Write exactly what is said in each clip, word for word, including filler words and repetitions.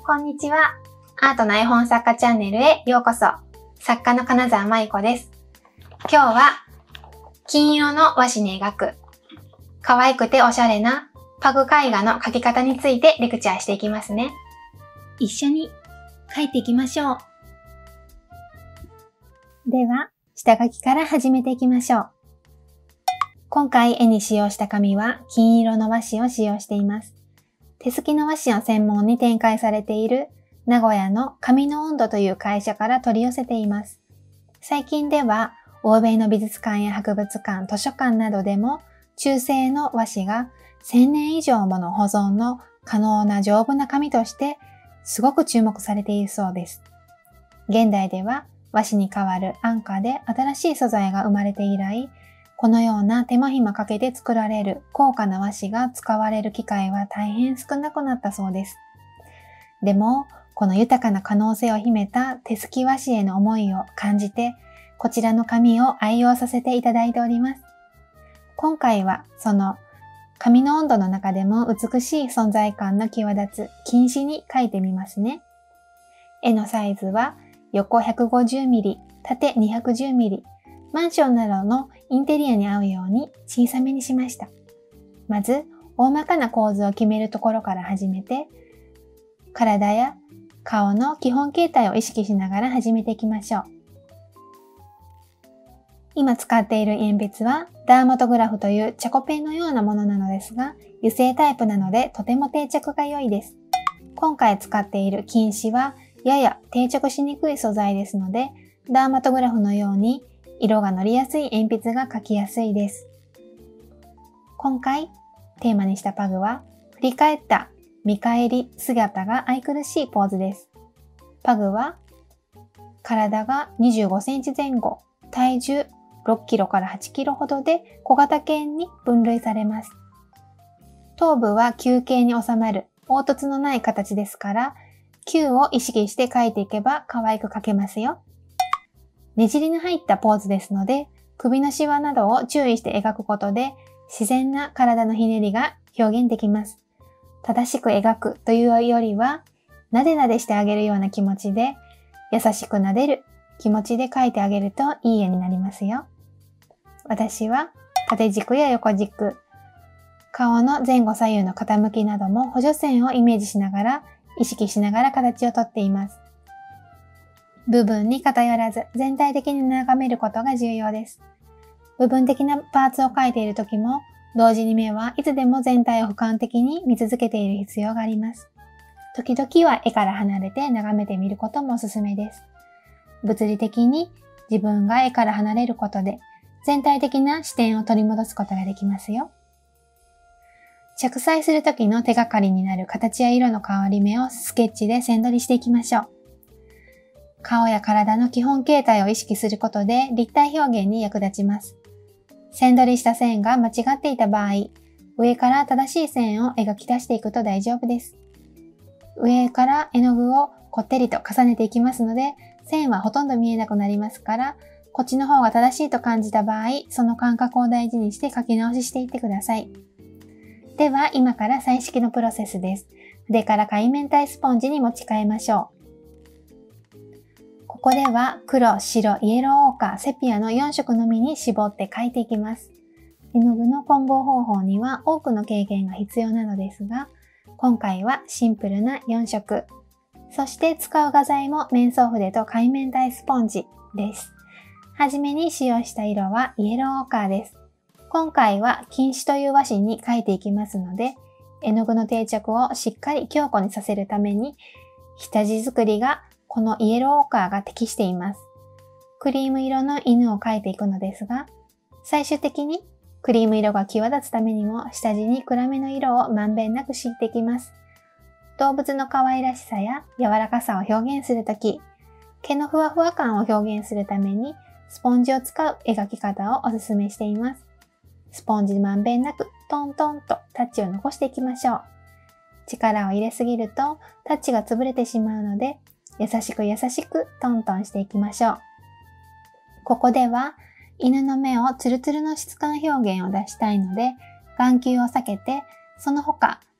こんにちは。アートな絵本作家チャンネルへようこそ。作家の金沢舞子です。今日は金色の和紙に描く可愛くておしゃれなパグ絵画の描き方についてレクチャーしていきますね。一緒に描いていきましょう。では、下書きから始めていきましょう。今回絵に使用した紙は金色の和紙を使用しています。手すきの和紙を専門に展開されている名古屋の紙の温度という会社から取り寄せています。最近では欧米の美術館や博物館、図書館などでも中性の和紙がせんねん以上もの保存の可能な丈夫な紙としてすごく注目されているそうです。現代では和紙に代わる安価で新しい素材が生まれて以来、このような手間暇かけて作られる高価な和紙が使われる機会は大変少なくなったそうです。でも、この豊かな可能性を秘めた手すき和紙への思いを感じて、こちらの紙を愛用させていただいております。今回はその紙の温度の中でも美しい存在感の際立つ金紙に描いてみますね。絵のサイズは横 ひゃくごじゅうミリ、縦 にひゃくじゅうミリ、マンションなどのインテリアに合うように小さめにしました。まず、大まかな構図を決めるところから始めて、体や顔の基本形態を意識しながら始めていきましょう。今使っている鉛筆はダーマトグラフというチャコペンのようなものなのですが、油性タイプなのでとても定着が良いです。今回使っている金紙はやや定着しにくい素材ですので、ダーマトグラフのように色が乗りやすい鉛筆が描きやすいです。今回テーマにしたパグは振り返った見返り姿が愛くるしいポーズです。パグは体がにじゅうごセンチ前後、体重ろっキロからはちキロほどで小型犬に分類されます。頭部は球形に収まる凹凸のない形ですから、球を意識して描いていけば可愛く描けますよ。ねじりの入ったポーズですので、首のシワなどを注意して描くことで自然な体のひねりが表現できます。正しく描くというよりは、なでなでしてあげるような気持ちで、優しくなでる気持ちで描いてあげるといい絵になりますよ。私は縦軸や横軸、顔の前後左右の傾きなども補助線をイメージしながら、意識しながら形をとっています。部分に偏らず全体的に眺めることが重要です。部分的なパーツを描いている時も、同時に目はいつでも全体を俯瞰的に見続けている必要があります。時々は絵から離れて眺めてみることもおすすめです。物理的に自分が絵から離れることで、全体的な視点を取り戻すことができますよ。着彩する時の手がかりになる形や色の変わり目をスケッチで線取りしていきましょう。顔や体の基本形態を意識することで立体表現に役立ちます。線取りした線が間違っていた場合、上から正しい線を描き出していくと大丈夫です。上から絵の具をこってりと重ねていきますので、線はほとんど見えなくなりますから、こっちの方が正しいと感じた場合、その感覚を大事にして書き直ししていってください。では、今から彩色のプロセスです。筆から海綿体スポンジに持ち替えましょう。ここでは黒、白、イエローオーカー、セピアのよん色のみに絞って描いていきます。絵の具の混合方法には多くの経験が必要なのですが、今回はシンプルなよん色。そして使う画材も面相筆と海綿体スポンジです。はじめに使用した色はイエローオーカーです。今回は金紙という和紙に描いていきますので、絵の具の定着をしっかり強固にさせるために、下地作りがこのイエローオーカーが適しています。クリーム色の犬を描いていくのですが、最終的にクリーム色が際立つためにも下地に暗めの色をまんべんなく敷いていきます。動物の可愛らしさや柔らかさを表現するとき、毛のふわふわ感を表現するためにスポンジを使う描き方をおすすめしています。スポンジまんべんなくトントンとタッチを残していきましょう。力を入れすぎるとタッチが潰れてしまうので、優しく優しくトントンしていきましょう。ここでは犬の目をツルツルの質感表現を出したいので、眼球を避けて、その他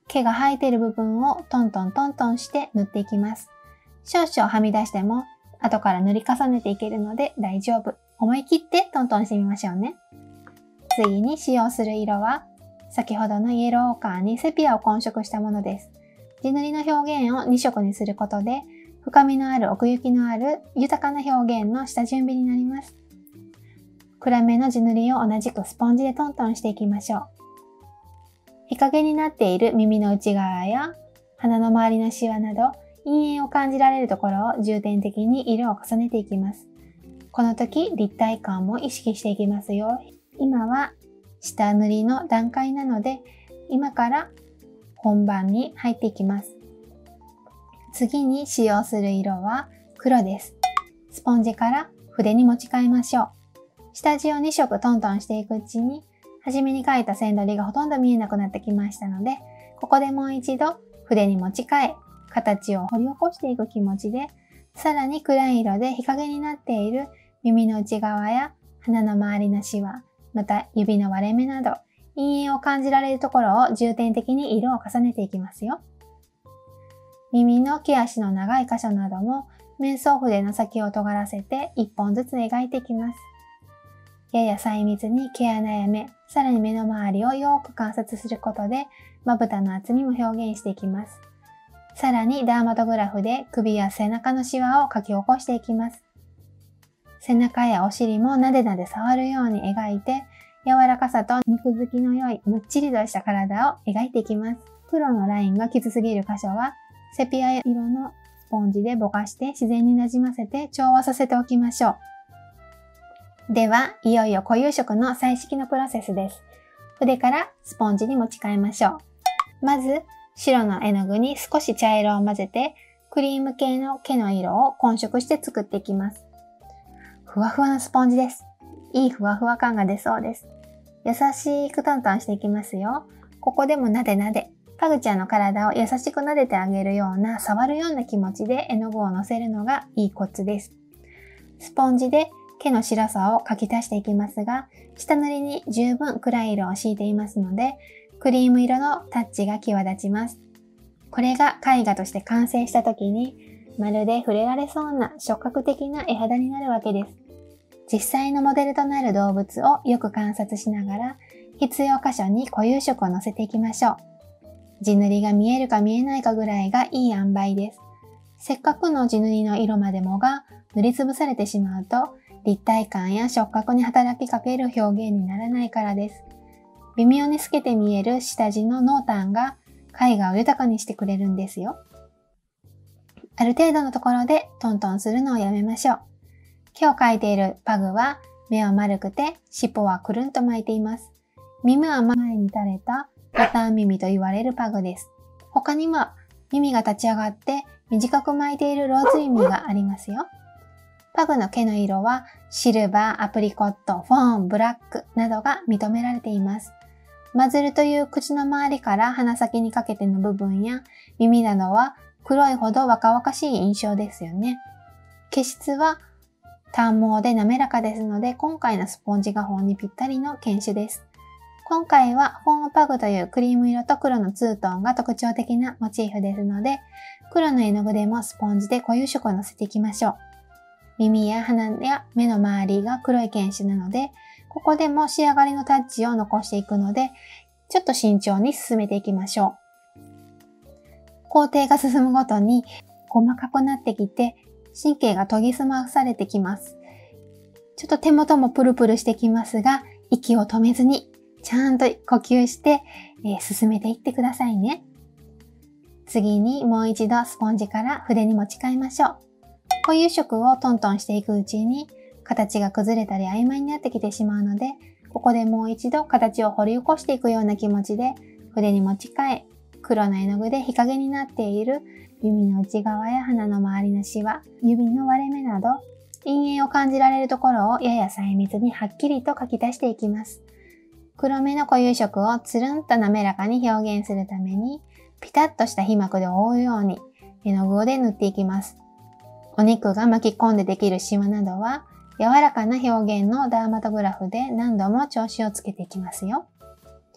毛が生えている部分をトントントントンして塗っていきます。少々はみ出しても後から塗り重ねていけるので大丈夫。思い切ってトントンしてみましょうね。次に使用する色は先ほどのイエローオーカーにセピアを混色したものです。地塗りの表現をに色にすることで深みのある奥行きのある豊かな表現の下準備になります。暗めの地塗りを同じくスポンジでトントンしていきましょう。日陰になっている耳の内側や鼻の周りのシワなど陰影を感じられるところを重点的に色を重ねていきます。この時立体感も意識していきますよ。今は下塗りの段階なので今から本番に入っていきます。次に使用する色は黒です。スポンジから筆に持ち替えましょう。下地をに色トントンしていくうちに初めに描いた線取りがほとんど見えなくなってきましたので、ここでもう一度筆に持ち替え、形を掘り起こしていく気持ちで、さらに暗い色で日陰になっている耳の内側や鼻の周りのシワ、また指の割れ目など、陰影を感じられるところを重点的に色を重ねていきますよ。耳の毛足の長い箇所なども、面相筆の先を尖らせていっぽんずつ描いていきます。やや細密に毛穴や目、さらに目の周りをよく観察することで、まぶたの厚みも表現していきます。さらにダーマトグラフで首や背中のシワを描き起こしていきます。背中やお尻もなでなで触るように描いて、柔らかさと肉付きの良いむっちりとした体を描いていきます。黒のラインがきつすぎる箇所は、セピア色のスポンジでぼかして自然になじませて調和させておきましょう。では、いよいよ固有色の彩色のプロセスです。筆からスポンジに持ち替えましょう。まず、白の絵の具に少し茶色を混ぜて、クリーム系の毛の色を混色して作っていきます。ふわふわなスポンジです。いいふわふわ感が出そうです。優しくトントンしていきますよ。ここでもなでなで。パグちゃんの体を優しく撫でてあげるような、触るような気持ちで絵の具をのせるのがいいコツです。スポンジで毛の白さを描き足していきますが、下塗りに十分暗い色を敷いていますので、クリーム色のタッチが際立ちます。これが絵画として完成した時に、まるで触れられそうな触覚的な絵肌になるわけです。実際のモデルとなる動物をよく観察しながら、必要箇所に固有色をのせていきましょう。地塗りが見えるか見えないかぐらいがいい塩梅です。せっかくの地塗りの色までもが塗りつぶされてしまうと、立体感や触覚に働きかける表現にならないからです。微妙に透けて見える下地の濃淡が絵画を豊かにしてくれるんですよ。ある程度のところでトントンするのをやめましょう。今日描いているパグは目は丸くて尻尾はくるんと巻いています。耳は前に垂れたボタン耳と言われるパグです。他にも耳が立ち上がって短く巻いているローズ耳がありますよ。パグの毛の色はシルバー、アプリコット、フォーン、ブラックなどが認められています。マズルという口の周りから鼻先にかけての部分や耳などは黒いほど若々しい印象ですよね。毛質は短毛で滑らかですので、今回のスポンジ画法にぴったりの犬種です。今回はフォームパグというクリーム色と黒のツートンが特徴的なモチーフですので、黒の絵の具でもスポンジで固有色をのせていきましょう。耳や鼻や目の周りが黒い犬種なので、ここでも仕上がりのタッチを残していくので、ちょっと慎重に進めていきましょう。工程が進むごとに細かくなってきて、神経が研ぎ澄まされてきます。ちょっと手元もプルプルしてきますが、息を止めずに、ちゃんと呼吸して、えー、進めていってくださいね。次にもう一度スポンジから筆に持ち替えましょう。固有色をトントンしていくうちに、形が崩れたり曖昧になってきてしまうので、ここでもう一度形を掘り起こしていくような気持ちで、筆に持ち替え、黒の絵の具で日陰になっている指の内側や鼻の周りのシワ、指の割れ目など、陰影を感じられるところをやや細密にはっきりと描き出していきます。黒めの固有色をつるんと滑らかに表現するために、ピタッとした皮膜で覆うように絵の具で塗っていきます。お肉が巻き込んでできるシワなどは、柔らかな表現のダーマトグラフで何度も調子をつけていきますよ。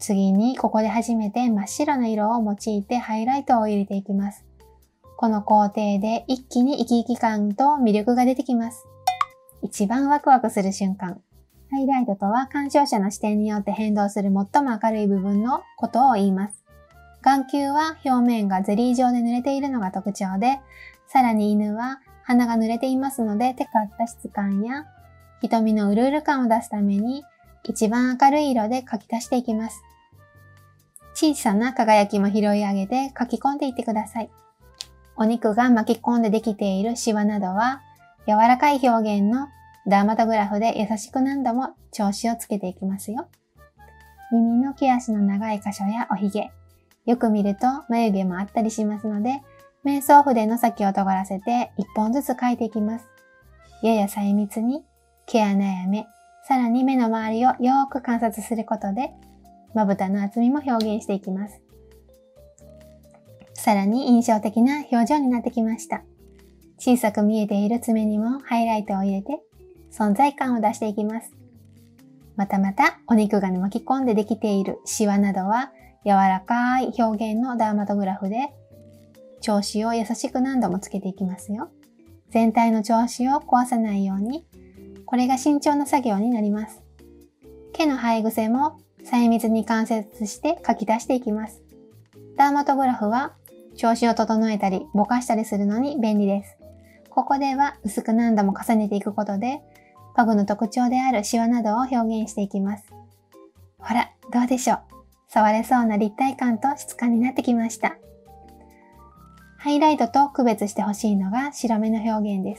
次にここで初めて真っ白な色を用いてハイライトを入れていきます。この工程で一気に生き生き感と魅力が出てきます。一番ワクワクする瞬間。ハイライトとは鑑賞者の視点によって変動する最も明るい部分のことを言います。眼球は表面がゼリー状で濡れているのが特徴で、さらに犬は鼻が濡れていますので、テカった質感や瞳のうるうる感を出すために一番明るい色で描き足していきます。小さな輝きも拾い上げて描き込んでいってください。お肉が巻き込んでできているシワなどは柔らかい表現のダーマトグラフで優しく何度も調子をつけていきますよ。耳の毛足の長い箇所やおひげ、よく見ると眉毛もあったりしますので、面相筆の先を尖らせて一本ずつ描いていきます。やや細密に毛穴や目、さらに目の周りをよーく観察することで、まぶたの厚みも表現していきます。さらに印象的な表情になってきました。小さく見えている爪にもハイライトを入れて存在感を出していきます。またまたお肉が巻き込んでできているシワなどは柔らかい表現のダーマトグラフで調子を優しく何度もつけていきますよ。全体の調子を壊さないように、これが慎重な作業になります。毛の生え癖も細密に観察して描き出していきます。ダーマトグラフは調子を整えたりぼかしたりするのに便利です。ここでは薄く何度も重ねていくことで、パグの特徴であるシワなどを表現していきます。ほら、どうでしょう。触れそうな立体感と質感になってきました。ハイライトと区別してほしいのが白目の表現です。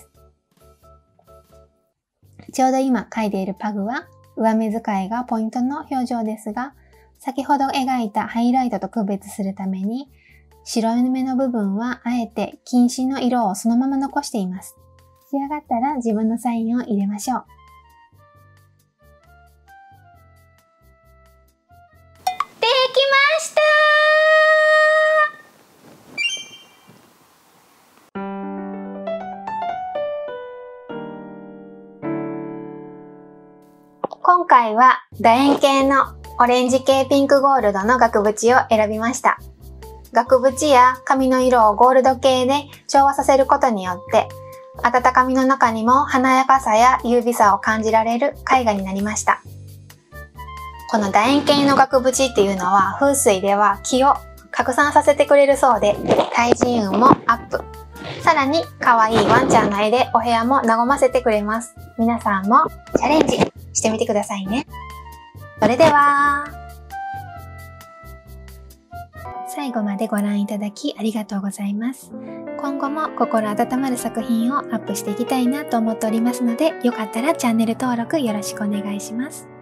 ちょうど今描いているパグは上目遣いがポイントの表情ですが、先ほど描いたハイライトと区別するために、白目の部分はあえて近視の色をそのまま残しています。仕上がったら自分のサインを入れましょう。できましたー！今回は楕円形のオレンジ系ピンクゴールドの額縁を選びました。額縁や髪の色をゴールド系で調和させることによって、温かみの中にも華やかさや優美さを感じられる絵画になりました。この楕円形の額縁っていうのは風水では気を拡散させてくれるそうで、対人運もアップ。さらに可愛いワンちゃんの絵でお部屋も和ませてくれます。皆さんもチャレンジしてみてくださいね。それでは。最後までご覧いただきありがとうございます。今後も心温まる作品をアップしていきたいなと思っておりますので、よかったらチャンネル登録よろしくお願いします。